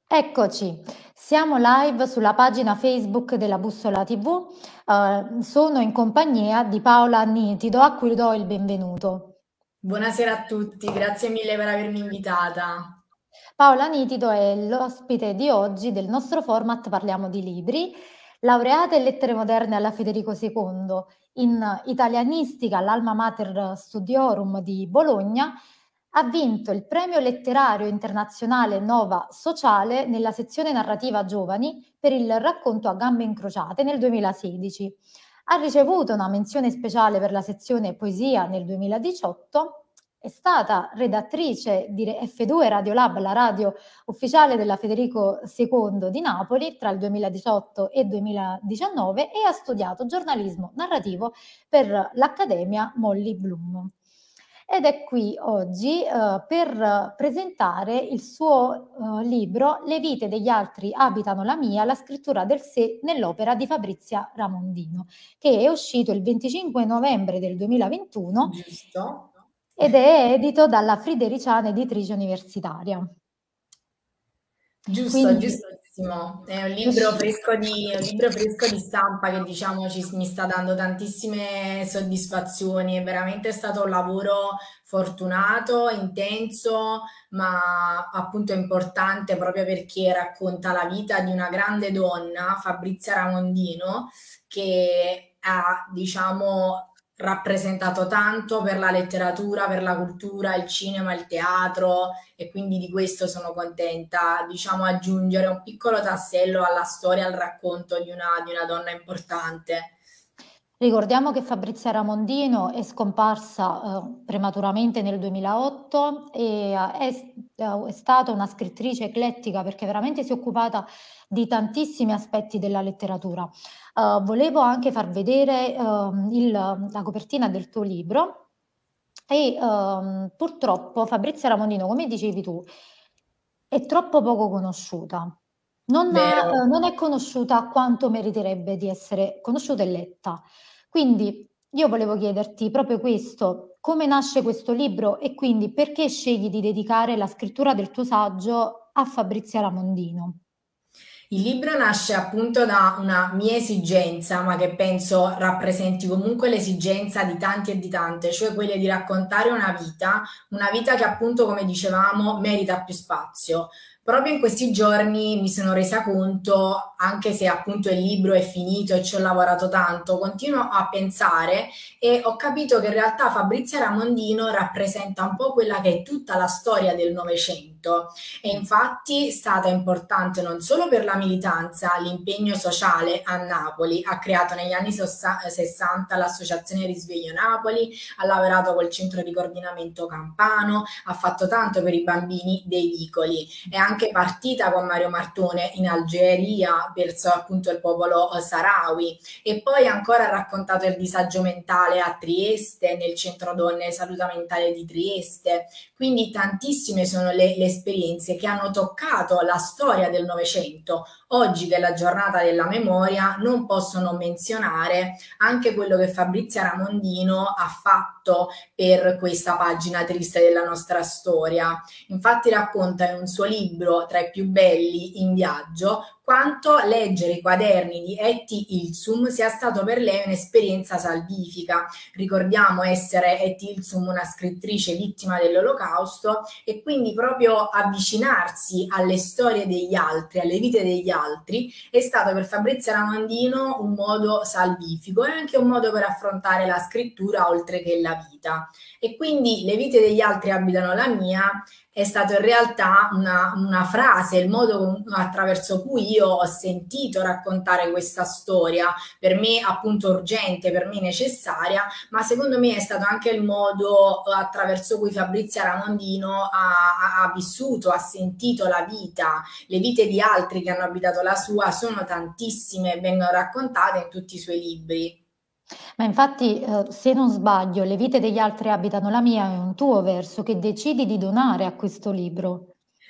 Eccoci, siamo live sulla pagina Facebook della Bussola TV. Sono in compagnia di Paola Nitido, a cui do il benvenuto. Buonasera a tutti, grazie mille per avermi invitata. Paola Nitido è l'ospite di oggi del nostro format Parliamo di libri, laureata in lettere moderne alla Federico II, in italianistica all'Alma Mater Studiorum di Bologna. Ha vinto il premio letterario internazionale Nova Sociale nella sezione narrativa giovani per il racconto A gambe incrociate nel 2016. Ha ricevuto una menzione speciale per la sezione poesia nel 2018. È stata redattrice di F2 Radiolab, la radio ufficiale della Federico II di Napoli tra il 2018 e 2019, e ha studiato giornalismo narrativo per l'Accademia Molly Bloom. Ed è qui oggi per presentare il suo libro Le vite degli altri abitano la mia, la scrittura del sé nell'opera di Fabrizia Ramondino, che è uscito il 25 novembre del 2021 Giusto? ed è edito dalla Fridericiana Editrice Universitaria. Giusto, Quindi giustissimo. È è usci- un libro fresco di stampa che diciamo mi sta dando tantissime soddisfazioni. È veramente stato un lavoro fortunato, intenso, ma appunto importante proprio perché racconta la vita di una grande donna, Fabrizia Ramondino, che ha, diciamo, rappresentato tanto per la letteratura, per la cultura, il cinema, il teatro, e quindi di questo sono contenta, diciamo, aggiungere un piccolo tassello alla storia, al racconto di una donna importante. Ricordiamo che Fabrizia Ramondino è scomparsa prematuramente nel 2008 e è stata una scrittrice eclettica perché veramente si è occupata di tantissimi aspetti della letteratura. Volevo anche far vedere la copertina del tuo libro e purtroppo Fabrizia Ramondino, come dicevi tu, è troppo poco conosciuta. Vero? Non è conosciuta quanto meriterebbe di essere conosciuta e letta. Quindi io volevo chiederti proprio questo: come nasce questo libro e quindi perché scegli di dedicare la scrittura del tuo saggio a Fabrizia Ramondino? Il libro nasce appunto da una mia esigenza, ma che penso rappresenti comunque l'esigenza di tanti e di tante, cioè quella di raccontare una vita che appunto, come dicevamo, merita più spazio. Proprio in questi giorni mi sono resa conto, anche se appunto il libro è finito e ci ho lavorato tanto, continuo a pensare e ho capito che in realtà Fabrizia Ramondino rappresenta un po' quella che è tutta la storia del Novecento. E infatti è stata importante non solo per la militanza, l'impegno sociale a Napoli, ha creato negli anni 60 l'associazione Risveglio Napoli, ha lavorato col centro di coordinamento campano, ha fatto tanto per i bambini dei vicoli, è anche partita con Mario Martone in Algeria verso appunto il popolo sahrawi, e poi ancora ha raccontato il disagio mentale a Trieste, nel centro donne salute mentale di Trieste. Quindi tantissime sono le esperienze che hanno toccato la storia del Novecento. Oggi, che è la giornata della memoria, non posso non menzionare anche quello che Fabrizia Ramondino ha fatto per questa pagina triste della nostra storia. Infatti racconta in un suo libro, tra i più belli, In viaggio, quanto leggere i quaderni di Etty Ilsum sia stato per lei un'esperienza salvifica. Ricordiamo essere Etty Ilsum una scrittrice vittima dell'Olocausto, e quindi proprio avvicinarsi alle storie degli altri, alle vite degli altri, è stato per Fabrizia Ramondino un modo salvifico e anche un modo per affrontare la scrittura oltre che la vita. E quindi le vite degli altri abitano la mia è stato in realtà una frase, il modo attraverso cui io ho sentito raccontare questa storia, per me appunto urgente, per me necessaria, ma secondo me è stato anche il modo attraverso cui Fabrizia Ramondino ha vissuto, ha sentito la vita. Le vite di altri che hanno abitato la sua sono tantissime e vengono raccontate in tutti i suoi libri. Ma infatti, se non sbaglio, Le vite degli altri abitano la mia è un tuo verso che decidi di donare a questo libro.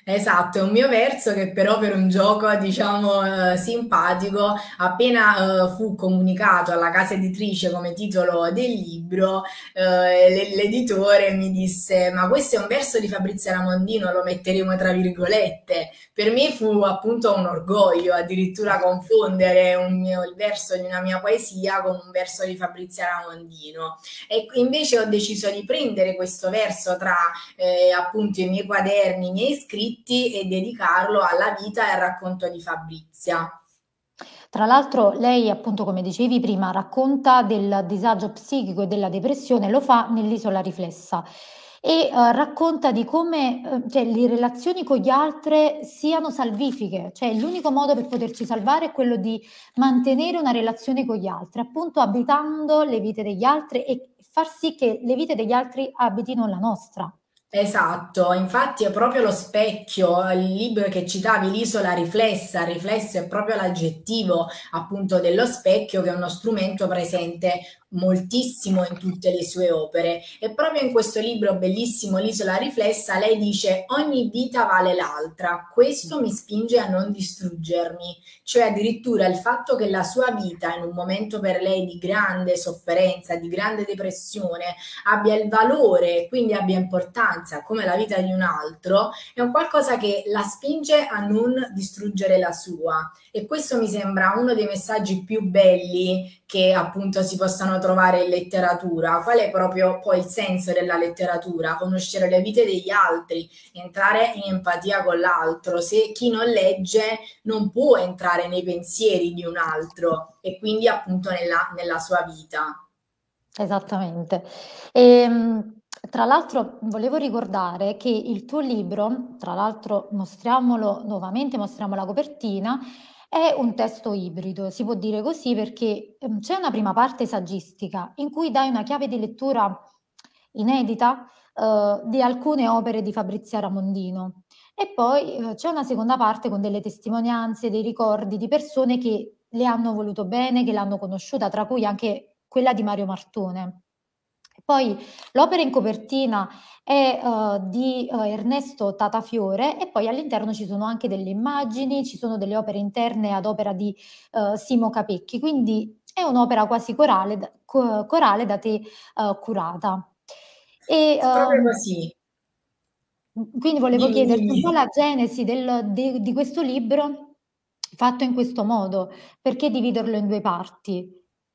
Esatto, è un mio verso che però per un gioco, diciamo, simpatico, appena fu comunicato alla casa editrice come titolo del libro, l'editore mi disse: Ma questo è un verso di Fabrizio Ramondino, lo metteremo tra virgolette. Per me fu appunto un orgoglio addirittura confondere il verso di una mia poesia con un verso di Fabrizio Ramondino. E invece ho deciso di prendere questo verso tra appunto i miei quaderni, i miei scritti e dedicarlo alla vita e al racconto di Fabrizia. Tra l'altro lei, appunto, come dicevi prima, racconta del disagio psichico e della depressione, lo fa nell'Isola riflessa e racconta di come cioè, le relazioni con gli altri siano salvifiche, cioè l'unico modo per poterci salvare è quello di mantenere una relazione con gli altri, appunto abitando le vite degli altri e far sì che le vite degli altri abitino la nostra. Esatto, infatti è proprio lo specchio, il libro che citavi, l'isola riflessa, riflesso è proprio l'aggettivo appunto dello specchio che è uno strumento presente moltissimo in tutte le sue opere e proprio in questo libro bellissimo, L'isola riflessa, lei dice ogni vita vale l'altra, questo mi spinge a non distruggermi, cioè addirittura il fatto che la sua vita in un momento per lei di grande sofferenza, di grande depressione, abbia il valore, quindi abbia importanza come la vita di un altro, è un qualcosa che la spinge a non distruggere la sua. E questo mi sembra uno dei messaggi più belli che appunto si possano trovare in letteratura. Qual è proprio poi il senso della letteratura? Conoscere le vite degli altri, entrare in empatia con l'altro. Se chi non legge non può entrare nei pensieri di un altro e quindi appunto nella sua vita. Esattamente. Tra l'altro volevo ricordare che il tuo libro, tra l'altro mostriamolo nuovamente, mostriamo la copertina, è un testo ibrido, si può dire così perché c'è una prima parte saggistica in cui dai una chiave di lettura inedita di alcune opere di Fabrizia Ramondino e poi c'è una seconda parte con delle testimonianze, dei ricordi di persone che le hanno voluto bene, che l'hanno conosciuta, tra cui anche quella di Mario Martone. Poi l'opera in copertina è di Ernesto Tatafiore e poi all'interno ci sono anche delle immagini, ci sono delle opere interne ad opera di Simo Capecchi, quindi è un'opera quasi corale da te curata. E, Proprio così. quindi volevo Dimmi, chiederti un po' dimmi. la genesi di questo libro fatto in questo modo, perché dividerlo in due parti?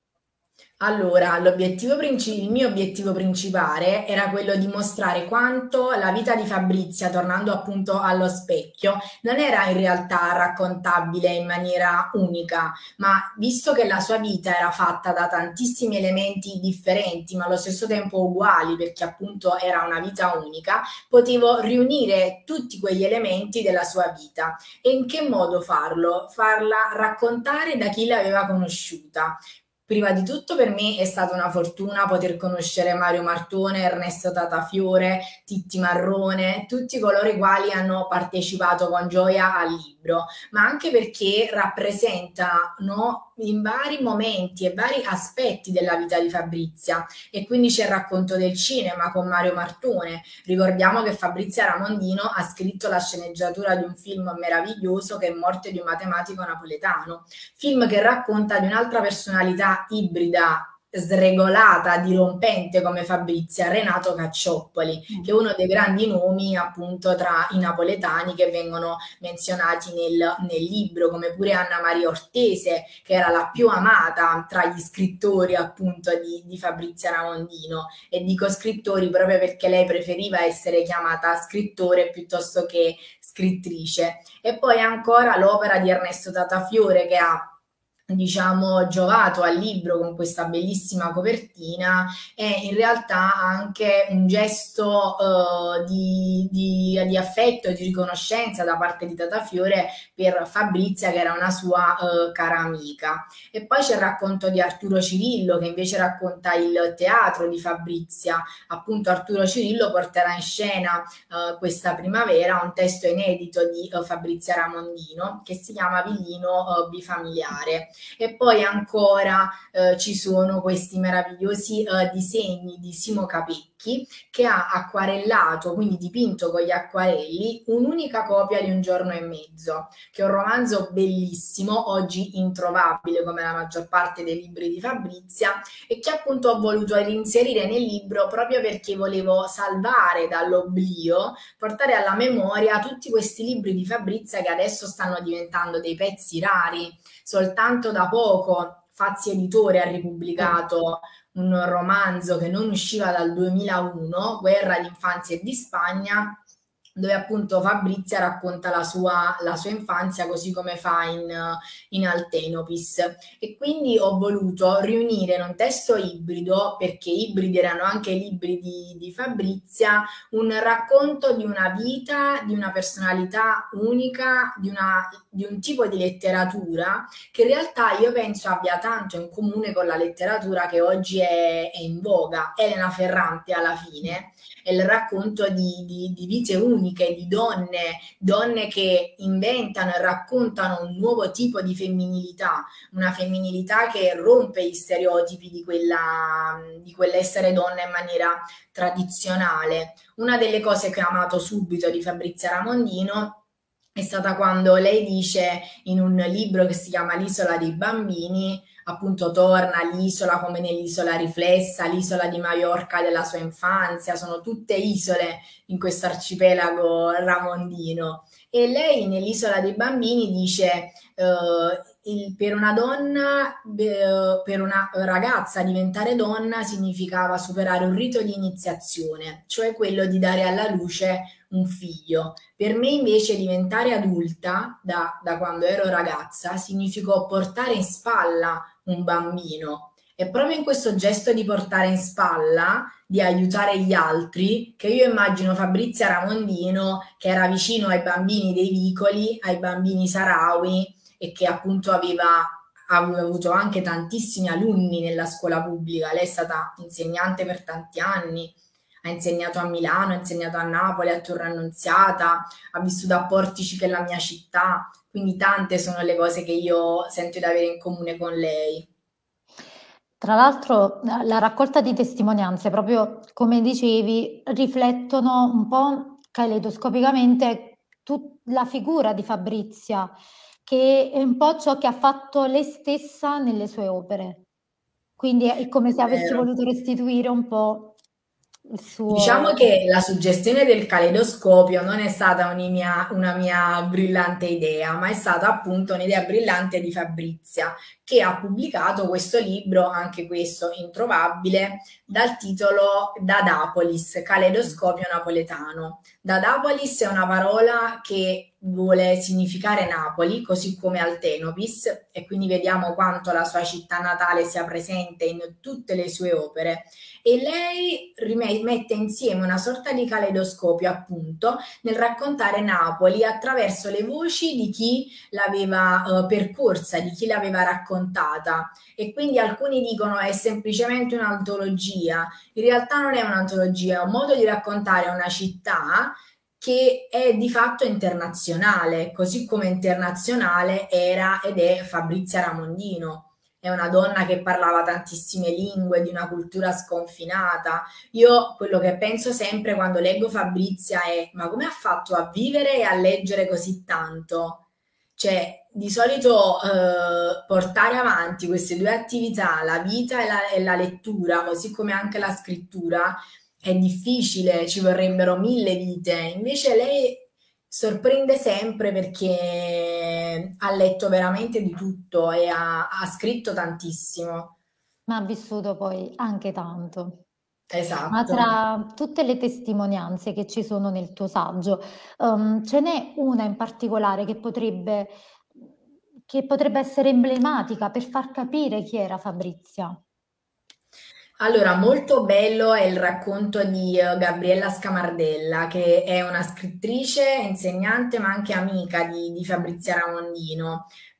Allora, il mio obiettivo principale era quello di mostrare quanto la vita di Fabrizia, tornando appunto allo specchio, non era in realtà raccontabile in maniera unica, ma visto che la sua vita era fatta da tantissimi elementi differenti, ma allo stesso tempo uguali, perché appunto era una vita unica, potevo riunire tutti quegli elementi della sua vita. E in che modo farlo? Farla raccontare da chi l'aveva conosciuta. Prima di tutto per me è stata una fortuna poter conoscere Mario Martone, Ernesto Tatafiore, Titti Marrone, tutti coloro i quali hanno partecipato con gioia al libro, ma anche perché rappresentano in vari momenti e vari aspetti della vita di Fabrizia e quindi c'è il racconto del cinema con Mario Martone. Ricordiamo che Fabrizia Ramondino ha scritto la sceneggiatura di un film meraviglioso che è Morte di un matematico napoletano, film che racconta di un'altra personalità ibrida, sregolata, dirompente come Fabrizia, Renato Caccioppoli, che è uno dei grandi nomi appunto tra i napoletani che vengono menzionati nel libro, come pure Anna Maria Ortese, che era la più amata tra gli scrittori appunto di Fabrizia Ramondino. E dico scrittori proprio perché lei preferiva essere chiamata scrittore piuttosto che scrittrice. E poi ancora l'opera di Ernesto Tatafiore che ha diciamo giovato al libro con questa bellissima copertina è in realtà anche un gesto di affetto e di riconoscenza da parte di Tatafiore per Fabrizia che era una sua cara amica. E poi c'è il racconto di Arturo Cirillo che invece racconta il teatro di Fabrizia. Appunto Arturo Cirillo porterà in scena questa primavera un testo inedito di Fabrizia Ramondino che si chiama Villino bifamiliare E poi ancora ci sono questi meravigliosi disegni di Simo Capecchi che ha acquarellato, quindi dipinto con gli acquarelli, un'unica copia di Un giorno e mezzo, che è un romanzo bellissimo, oggi introvabile come la maggior parte dei libri di Fabrizia, e che appunto ho voluto reinserire nel libro proprio perché volevo salvare dall'oblio, portare alla memoria tutti questi libri di Fabrizia che adesso stanno diventando dei pezzi rari. Soltanto da poco Fazzi Editore ha Sì. ripubblicato un romanzo che non usciva dal 2001, Guerra d'infanzia e di Spagna, dove appunto Fabrizia racconta la sua infanzia così come fa in Altenopis. E quindi ho voluto riunire in un testo ibrido, perché ibridi erano anche i libri di Fabrizia, un racconto di una vita, di una personalità unica, di un tipo di letteratura che in realtà io penso abbia tanto in comune con la letteratura che oggi è in voga. Elena Ferrante alla fine è il racconto di vite uniche, di donne che inventano e raccontano un nuovo tipo di femminilità, una femminilità che rompe gli stereotipi di quell'essere donna in maniera tradizionale. Una delle cose che ho amato subito di Fabrizia Ramondino è stata quando lei dice in un libro che si chiama L'isola dei bambini, appunto torna all'isola come nell'isola riflessa, l'isola di Maiorca della sua infanzia, sono tutte isole in questo arcipelago ramondino. E lei nell'isola dei bambini dice per una donna, per una ragazza diventare donna significava superare un rito di iniziazione, cioè quello di dare alla luce un figlio. Per me invece diventare adulta, da quando ero ragazza, significò portare in spalla un bambino. E proprio in questo gesto di portare in spalla, di aiutare gli altri, che io immagino Fabrizia Ramondino, che era vicino ai bambini dei vicoli, ai bambini saharawi, e che appunto aveva avuto anche tantissimi alunni nella scuola pubblica. Lei è stata insegnante per tanti anni, ha insegnato a Milano, ha insegnato a Napoli, a Torre Annunziata, ha vissuto a Portici, che è la mia città, quindi tante sono le cose che io sento di avere in comune con lei. Tra l'altro, la raccolta di testimonianze, proprio come dicevi, riflettono un po' caleidoscopicamente la figura di Fabrizia, che è un po' ciò che ha fatto lei stessa nelle sue opere. Quindi è come se avessi Vero. voluto restituire un po' il Diciamo suo... che la suggestione del caleidoscopio non è stata una mia brillante idea, ma è stata appunto un'idea brillante di Fabrizia, che ha pubblicato questo libro, anche questo introvabile, dal titolo Dadapolis, caleidoscopio napoletano. Dadapolis è una parola che vuole significare Napoli, così come Altenopis, e quindi vediamo quanto la sua città natale sia presente in tutte le sue opere. E lei mette insieme una sorta di caleidoscopio, appunto, nel raccontare Napoli attraverso le voci di chi l'aveva percorsa, di chi l'aveva raccontata. E quindi alcuni dicono è semplicemente un'antologia. In realtà non è un'antologia, è un modo di raccontare una città che è di fatto internazionale, così come internazionale era ed è Fabrizia Ramondino. È una donna che parlava tantissime lingue, di una cultura sconfinata. Io quello che penso sempre quando leggo Fabrizia è: ma come ha fatto a vivere e a leggere così tanto? Cioè, di solito portare avanti queste due attività, la vita e la lettura, così come anche la scrittura, è difficile, ci vorrebbero 1000 vite. Invece lei sorprende sempre perché ha letto veramente di tutto e ha scritto tantissimo. Ma ha vissuto poi anche tanto. Ma Esatto. tra tutte le testimonianze che ci sono nel tuo saggio, ce n'è una in particolare che potrebbe essere emblematica per far capire chi era Fabrizia? Allora, molto bello è il racconto di Gabriella Scamardella, che è una scrittrice, insegnante, ma anche amica di Fabrizia Ramondino,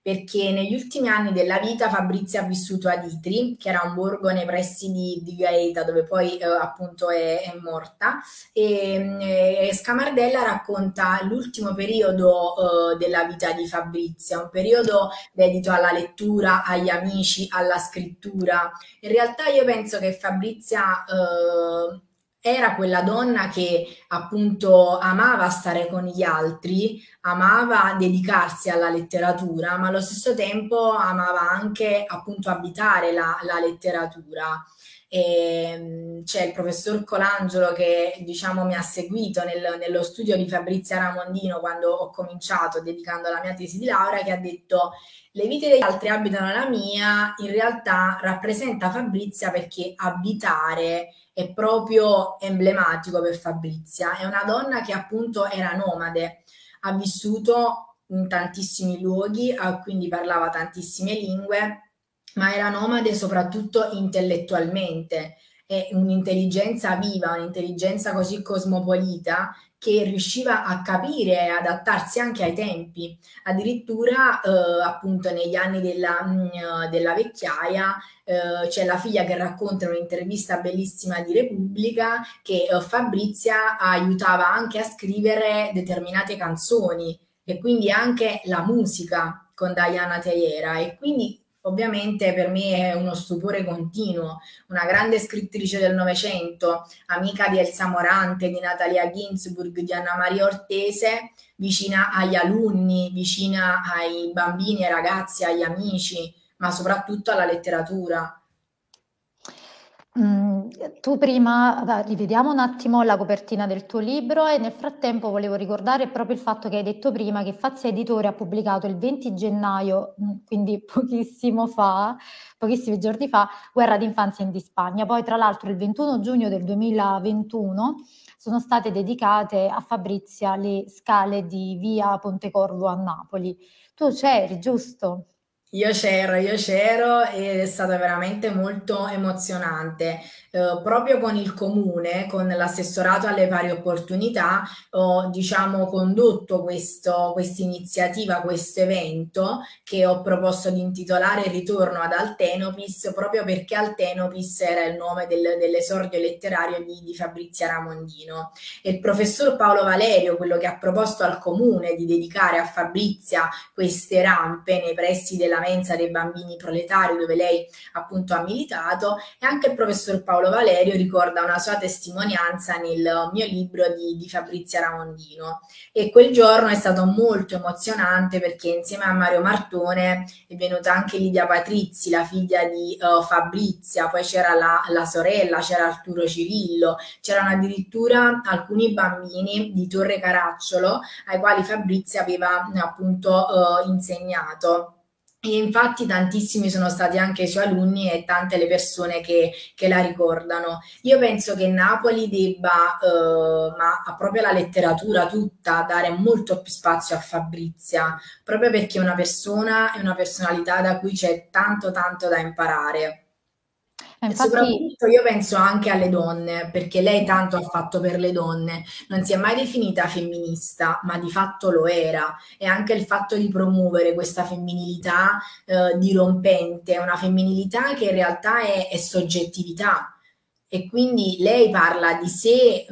perché negli ultimi anni della vita Fabrizia ha vissuto ad Itri, che era un borgo nei pressi di Gaeta, dove poi appunto è morta, e Scamardella racconta l'ultimo periodo della vita di Fabrizia, un periodo dedito alla lettura, agli amici, alla scrittura. In realtà io penso che Fabrizia era quella donna che appunto amava stare con gli altri, amava dedicarsi alla letteratura, ma allo stesso tempo amava anche appunto abitare la letteratura. C'è il professor Colangelo che diciamo mi ha seguito nello studio di Fabrizia Ramondino quando ho cominciato dedicando la mia tesi di laurea, che ha detto: le vite degli altri abitano la mia, in realtà rappresenta Fabrizia perché abitare è proprio emblematico per Fabrizia. È una donna che appunto era nomade, ha vissuto in tantissimi luoghi, quindi parlava tantissime lingue, ma era nomade soprattutto intellettualmente. È un'intelligenza viva, un'intelligenza così cosmopolita che riusciva a capire e adattarsi anche ai tempi. Addirittura appunto negli anni della vecchiaia c'è la figlia che racconta in un'intervista bellissima di Repubblica che Fabrizia aiutava anche a scrivere determinate canzoni e quindi anche la musica con Diana Teiera, e quindi ovviamente per me è uno stupore continuo, una grande scrittrice del Novecento, amica di Elsa Morante, di Natalia Ginsburg, di Anna Maria Ortese, vicina agli alunni, vicina ai bambini, ai ragazzi, agli amici, ma soprattutto alla letteratura. Mm, tu prima, rivediamo un attimo la copertina del tuo libro e nel frattempo volevo ricordare proprio il fatto che hai detto prima che Fazza Editore ha pubblicato il 20 gennaio, quindi pochissimo fa, pochissimi giorni fa, Guerra d'infanzia in Spagna. Poi tra l'altro il 21 giugno del 2021 sono state dedicate a Fabrizia le scale di via Pontecorvo a Napoli. Tu c'eri, giusto? Io c'ero ed è stato veramente molto emozionante. Proprio con il comune, con l'assessorato alle pari opportunità, ho diciamo condotto questa iniziativa, questo evento che ho proposto di intitolare Ritorno ad Altenopis, proprio perché Altenopis era il nome dell'esordio letterario di Fabrizia Ramondino. E il professor Paolo Valerio, quello che ha proposto al comune di dedicare a Fabrizia queste rampe nei pressi della mensa dei bambini proletari dove lei appunto ha militato, e anche il professor Paolo Valerio ricorda una sua testimonianza nel mio libro di Fabrizia Ramondino, e quel giorno è stato molto emozionante perché insieme a Mario Martone è venuta anche Lidia Patrizzi, la figlia di Fabrizia, poi c'era la sorella, c'era Arturo Cirillo, c'erano addirittura alcuni bambini di Torre Caracciolo ai quali Fabrizia aveva appunto insegnato. E infatti tantissimi sono stati anche i suoi alunni e tante le persone che la ricordano. Io penso che Napoli debba, ma proprio la letteratura tutta, dare molto più spazio a Fabrizia, proprio perché è una persona e una personalità da cui c'è tanto tanto da imparare. E Infatti. soprattutto io penso anche alle donne, perché lei tanto ha fatto per le donne, non si è mai definita femminista, ma di fatto lo era. E anche il fatto di promuovere questa femminilità dirompente, una femminilità che in realtà è soggettività. E quindi lei parla di sé,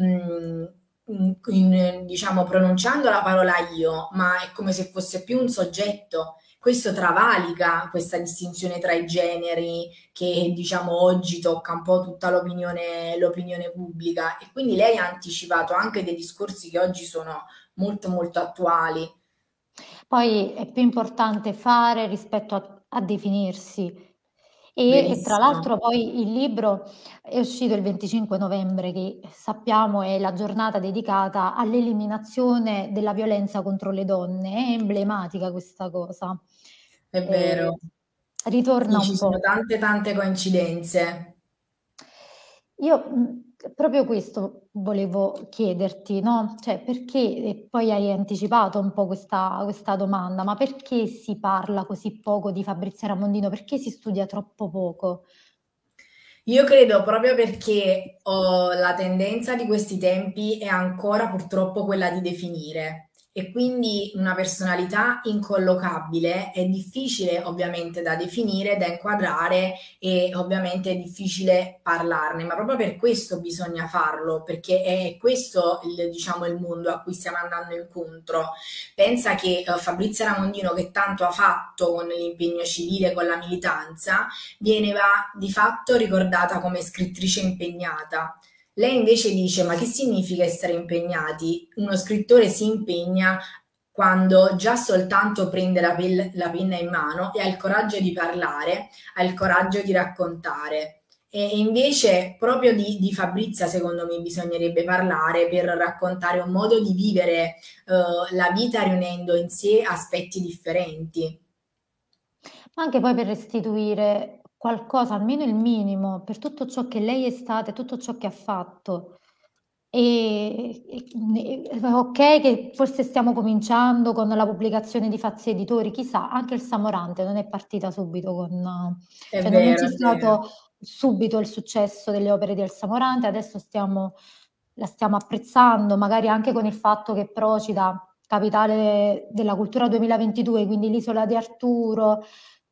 diciamo, pronunciando la parola io, ma è come se fosse più un soggetto. Questo travalica questa distinzione tra i generi che diciamo oggi tocca un po' tutta l'opinione pubblica, e quindi lei ha anticipato anche dei discorsi che oggi sono molto molto attuali. Poi è più importante fare rispetto a definirsi. E tra Verissimo. l'altro poi il libro è uscito il 25 novembre, che sappiamo è la giornata dedicata all'eliminazione della violenza contro le donne. È emblematica questa cosa. È Eh, vero. ritorna Sì, un ci sono po'. tante tante coincidenze. Io proprio questo volevo chiederti, no? Cioè, perché, e poi hai anticipato un po' questa domanda, ma perché si parla così poco di Fabrizio Ramondino? Perché si studia troppo poco? Io credo proprio perché la tendenza di questi tempi è ancora purtroppo quella di definire. e quindi una personalità incollocabile è difficile ovviamente da definire, da inquadrare e ovviamente è difficile parlarne, ma proprio per questo bisogna farlo, perché è questo diciamo, il mondo a cui stiamo andando incontro. Pensa che Fabrizia Ramondino, che tanto ha fatto con l'impegno civile, con la militanza, viene di fatto ricordata come scrittrice impegnata. Lei invece dice: ma che significa essere impegnati? Uno scrittore si impegna quando già soltanto prende la penna in mano e ha il coraggio di parlare, ha il coraggio di raccontare. E invece proprio di Fabrizia, secondo me, bisognerebbe parlare per raccontare un modo di vivere la vita riunendo in sé aspetti differenti. Ma anche poi per restituire qualcosa, almeno il minimo, per tutto ciò che lei è stata e tutto ciò che ha fatto. Ok, che forse stiamo cominciando con la pubblicazione di Fazzi Editori, chissà, anche il Samorante non è partita subito È cioè non vero, c'è è vero. stato subito il successo delle opere di El Samorante, adesso la stiamo apprezzando, magari anche con il fatto che Procida, capitale della cultura 2022, quindi l'isola di Arturo,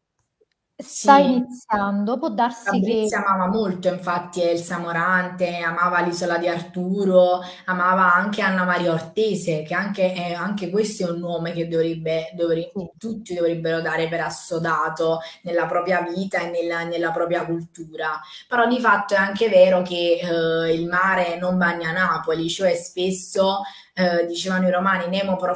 sta Sì. iniziando, può darsi che Fabrizia amava molto, infatti, Elsa Morante, amava l'Isola di Arturo, amava anche Anna Maria Ortese, che anche questo è un nome che sì. tutti dovrebbero dare per assodato nella propria vita e nella propria cultura. Però di fatto è anche vero che il mare non bagna Napoli, cioè spesso dicevano i romani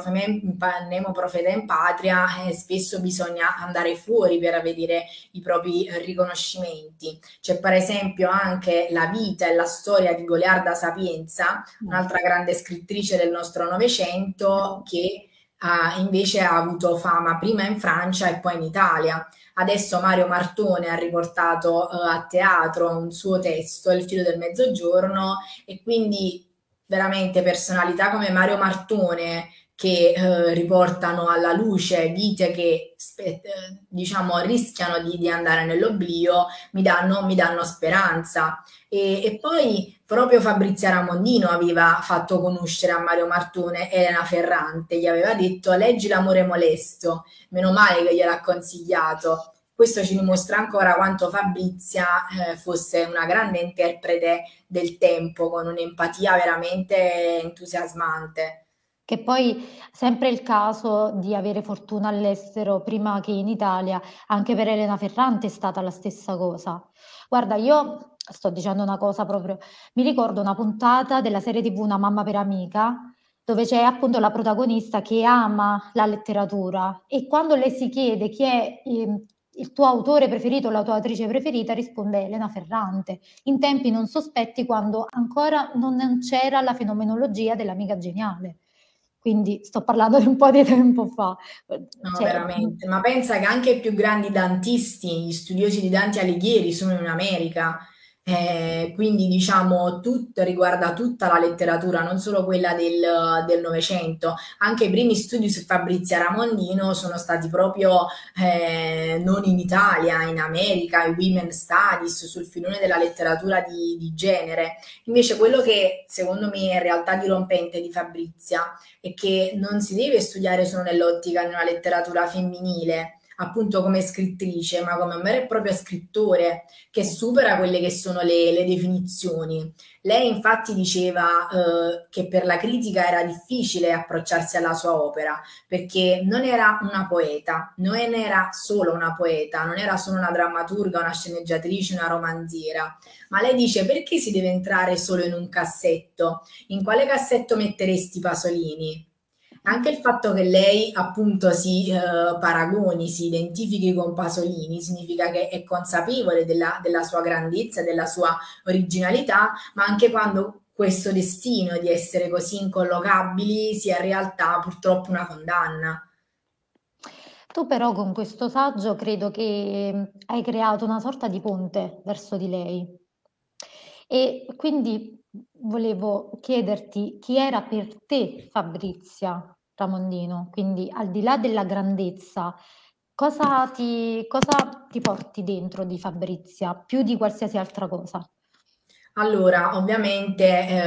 nemo profeta in patria, spesso bisogna andare fuori per vedere i propri riconoscimenti. C'è per esempio anche la vita e la storia di Goliarda Sapienza, un'altra grande scrittrice del nostro Novecento che invece ha avuto fama prima in Francia e poi in Italia. Adesso Mario Martone ha riportato a teatro un suo testo, Il filo del mezzogiorno, e quindi veramente personalità come Mario Martone che riportano alla luce vite che diciamo rischiano di andare nell'oblio, mi danno speranza. E poi proprio Fabrizia Ramondino aveva fatto conoscere a Mario Martone Elena Ferrante, gli aveva detto: leggi L'amore molesto, meno male che gliel'ha consigliato. Questo ci dimostra ancora quanto Fabrizia fosse una grande interprete del tempo, con un'empatia veramente entusiasmante. Che poi sempre il caso di avere fortuna all'estero prima che in Italia, anche per Elena Ferrante è stata la stessa cosa. Guarda, io sto dicendo una cosa proprio, mi ricordo una puntata della serie TV Una mamma per amica, dove c'è appunto la protagonista che ama la letteratura e quando le si chiede chi è il tuo autore preferito o la tua autrice preferita, risponde Elena Ferrante, in tempi non sospetti quando ancora non c'era la fenomenologia dell'amica geniale. Quindi sto parlando di un po' di tempo fa. No, Cioè, veramente. Ma pensa che anche i più grandi dantisti, gli studiosi di Dante Alighieri, sono in America. Quindi diciamo tutto riguarda tutta la letteratura, non solo quella del Novecento. Anche i primi studi su Fabrizia Ramondino sono stati proprio non in Italia, in America, i Women Studies sul filone della letteratura di genere. Invece quello che secondo me è in realtà dirompente di Fabrizia e che non si deve studiare solo nell'ottica di una letteratura femminile, appunto come scrittrice, ma come un vero e proprio scrittore che supera quelle che sono le definizioni. Lei infatti diceva che per la critica era difficile approcciarsi alla sua opera perché non era una poeta, non era solo una poeta, non era solo una drammaturga, una sceneggiatrice, una romanziera, ma lei dice: perché si deve entrare solo in un cassetto? In quale cassetto metteresti Pasolini? Anche il fatto che lei appunto si paragoni, si identifichi con Pasolini, significa che è consapevole della sua grandezza, della sua originalità, ma anche quando questo destino di essere così incollocabili sia in realtà purtroppo una condanna. tu però con questo saggio credo che hai creato una sorta di ponte verso di lei. E quindi volevo chiederti chi era per te Fabrizia Ramondino, quindi al di là della grandezza, cosa ti porti dentro di Fabrizia più di qualsiasi altra cosa? Allora, ovviamente,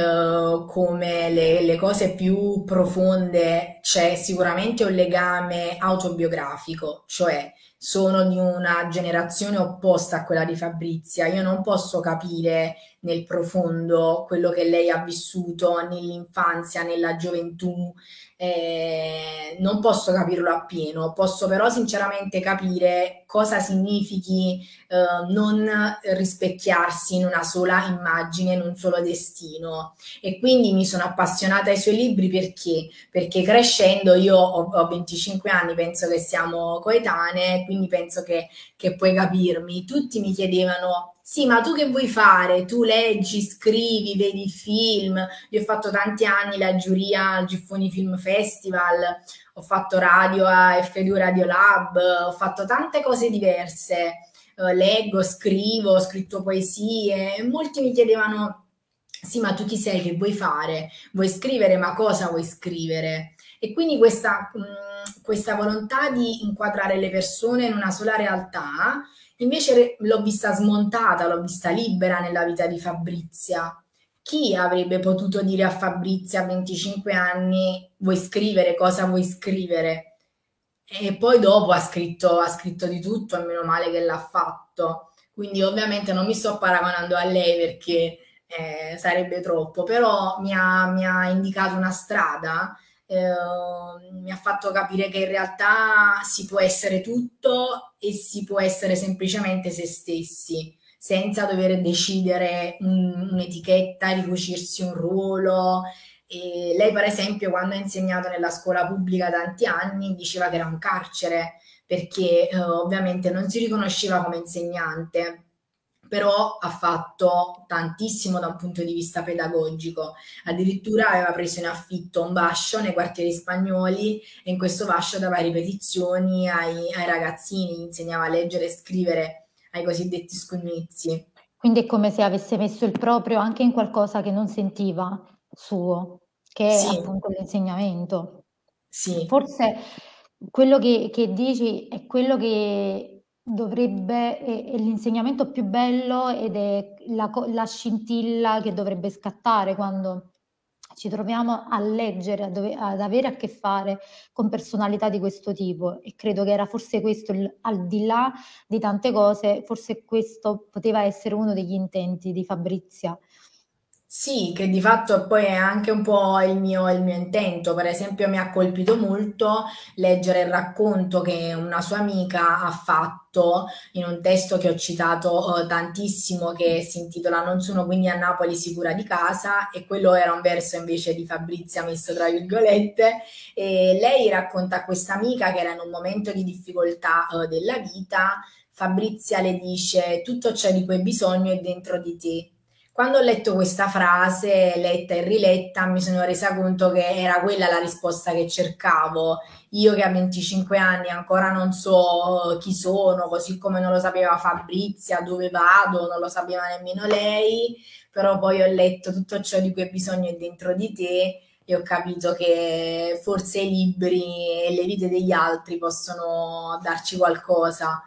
come le cose più profonde, c'è sicuramente un legame autobiografico, cioè sono di una generazione opposta a quella di Fabrizia. Io non posso capire nel profondo quello che lei ha vissuto nell'infanzia, nella gioventù, non posso capirlo appieno, posso però sinceramente capire cosa significhi non rispecchiarsi in una sola immagine, in un solo destino. E quindi mi sono appassionata ai suoi libri perché? Perché crescendo io ho 25 anni, penso che siamo coetanee, quindi penso che puoi capirmi. Tutti mi chiedevano, sì, ma tu che vuoi fare? Tu leggi, scrivi, vedi film. Io ho fatto tanti anni la giuria al Giffoni Film Festival, ho fatto radio a F2 Radio Lab, ho fatto tante cose diverse, leggo, scrivo, ho scritto poesie, e molti mi chiedevano, sì, ma tu chi sei, che vuoi fare? Vuoi scrivere, ma cosa vuoi scrivere? E quindi questa volontà di inquadrare le persone in una sola realtà, invece l'ho vista smontata, l'ho vista libera nella vita di Fabrizia. Chi avrebbe potuto dire a Fabrizia a 25 anni, vuoi scrivere, cosa vuoi scrivere? E poi dopo ha scritto di tutto, e meno male che l'ha fatto. Quindi ovviamente non mi sto paragonando a lei perché sarebbe troppo, però mi ha indicato una strada, eh, mi ha fatto capire che in realtà si può essere tutto e si può essere semplicemente se stessi, senza dover decidere un'etichetta, ricucirsi un ruolo. E lei, per esempio, quando ha insegnato nella scuola pubblica tanti anni, diceva che era un carcere perché ovviamente non si riconosceva come insegnante, però ha fatto tantissimo da un punto di vista pedagogico. Addirittura aveva preso in affitto un vascio nei quartieri spagnoli e in questo vascio dava ripetizioni ai ragazzini, insegnava a leggere e scrivere ai cosiddetti scugnizi. Quindi è come se avesse messo il proprio anche in qualcosa che non sentiva suo, che è Sì, appunto l'insegnamento. sì. Forse quello che dici è quello che dovrebbe, è l'insegnamento più bello ed è la scintilla che dovrebbe scattare quando ci troviamo a leggere, ad avere a che fare con personalità di questo tipo. E credo che era forse questo, al di là di tante cose, forse questo poteva essere uno degli intenti di Fabrizia. Sì, che di fatto poi è anche un po' il mio intento. Per esempio, mi ha colpito molto leggere il racconto che una sua amica ha fatto in un testo che ho citato tantissimo, che si intitola Non sono quindi a Napoli sicura di casa, e quello era un verso invece di Fabrizia messo tra virgolette. E lei racconta a questa amica che era in un momento di difficoltà della vita. Fabrizia le dice: tutto ciò di cui hai bisogno è dentro di te. Quando ho letto questa frase, letta e riletta, mi sono resa conto che era quella la risposta che cercavo. Io che a 25 anni ancora non so chi sono, così come non lo sapeva Fabrizia, dove vado, non lo sapeva nemmeno lei, però poi ho letto tutto ciò di cui hai bisogno è dentro di te e ho capito che forse i libri e le vite degli altri possono darci qualcosa.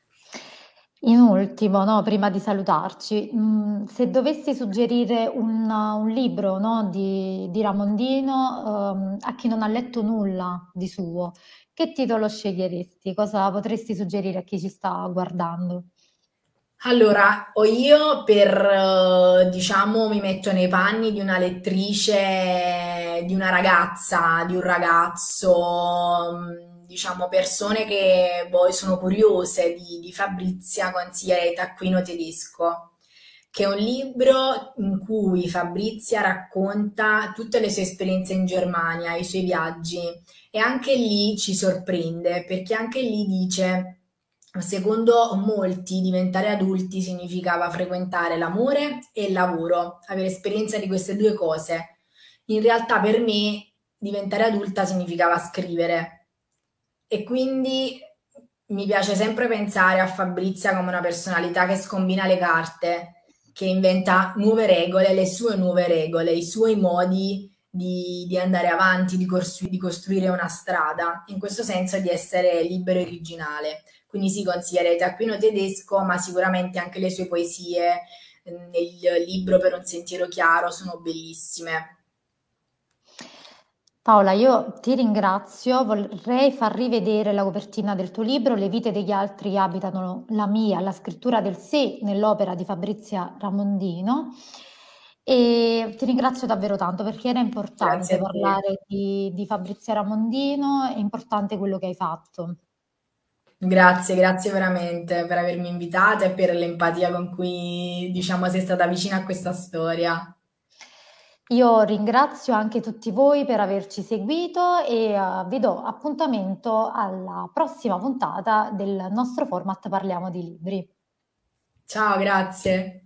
In ultimo, no, prima di salutarci, se dovessi suggerire un libro, no, di Ramondino, a chi non ha letto nulla di suo, che titolo sceglieresti? Cosa potresti suggerire a chi ci sta guardando? Allora, o io diciamo, mi metto nei panni di una lettrice, di una ragazza, di un ragazzo, diciamo, persone che poi sono curiose di Fabrizia, consiglierei Taccuino Tedesco, che è un libro in cui Fabrizia racconta tutte le sue esperienze in Germania, i suoi viaggi, e anche lì ci sorprende, perché anche lì dice, secondo molti, diventare adulti significava frequentare l'amore e il lavoro, avere esperienza di queste due cose. In realtà per me diventare adulta significava scrivere, e quindi mi piace sempre pensare a Fabrizia come una personalità che scombina le carte, che inventa nuove regole, le sue nuove regole, i suoi modi di andare avanti, di costruire una strada, in questo senso di essere libero e originale. Quindi sì, consiglierei Taccuino Tedesco, ma sicuramente anche le sue poesie, nel libro Per un sentiero chiaro sono bellissime. Paola, io ti ringrazio, vorrei far rivedere la copertina del tuo libro, Le vite degli altri abitano la mia, la scrittura del sé nell'opera di Fabrizia Ramondino e ti ringrazio davvero tanto perché era Grazie importante a te. parlare di Fabrizia Ramondino, è importante quello che hai fatto. Grazie, grazie veramente per avermi invitata e per l'empatia con cui, diciamo, sei stata vicina a questa storia. Io ringrazio anche tutti voi per averci seguito e vi do appuntamento alla prossima puntata del nostro format Parliamo di libri. Ciao, grazie.